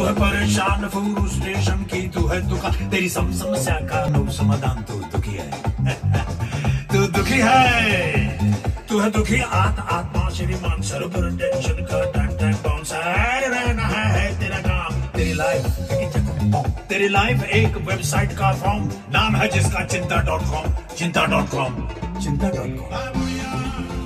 है परेशान फ्रस्ट्रेशन की, तू है दुखा, तेरी समस्या का नो समाधान, तू दुखी है तू दुखी है, तू है दुखी आत्मा श्रीमान, सर पर टेंशन का टैक बाउंस रहना है तेरा काम, तेरी लाइफ एक वेबसाइट का फॉर्म, नाम है जिसका चिंता.com, चिंता.com, चिंता.com।